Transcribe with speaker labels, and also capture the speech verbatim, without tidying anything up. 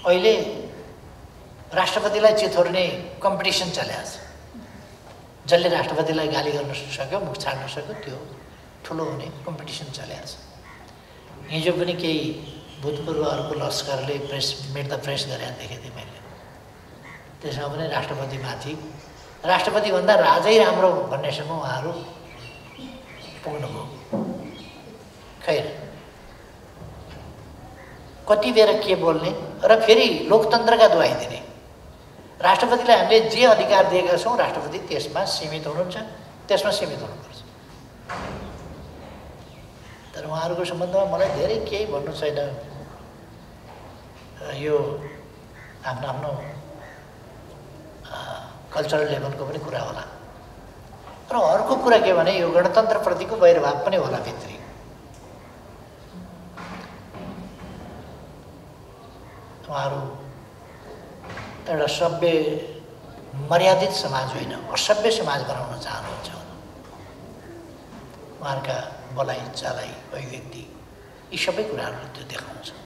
Speaker 1: अहिले राष्ट्रपतिलाई चिथोर्ने कम्पिटिसन चलेको छ। जसले राष्ट्रपतिलाई गाली गर्न सक्यो, मुख छाड्न सक्यो, त्यो ठुलो हुने कम्पिटिसन चलेको छ। हिजो पनि केही भूतपूर्व अर्को लस्करले प्रेस मिट द प्रेस गरेर देखेको थिएँ मैले। त्यसमा पनि राष्ट्रपतिमाथि, राष्ट्रपतिभन्दा राजै राम्रो भन्नेसम्म उहाँहरू पुग्नुभयो। खैर, कति बेर के बोल्ने र फेरि लोकतन्त्रका दुहाई दिने। राष्ट्रपतिलाई हामीले जे अधिकार दिएका छौँ, राष्ट्रपति त्यसमा सीमित हुनुहुन्छ, त्यसमा सीमित हुनुपर्छ। तर उहाँहरूको सम्बन्धमा मलाई धेरै केही भन्नु छैन। यो आफ्नो आफ्नो कल्चरल लेभलको पनि कुरा होला। र अर्को कुरा के भने यो गणतन्त्रप्रतिको वैरभाव पनि होला भित्री। उहाँहरू एउटा सभ्य मर्यादित समाज होइन, असभ्य समाज बनाउन चाहनुहुन्छ। उहाँहरूका बोलाइ चालाइ, अभिव्यक्ति, यी सबै कुराहरू त्यो देखाउँछ।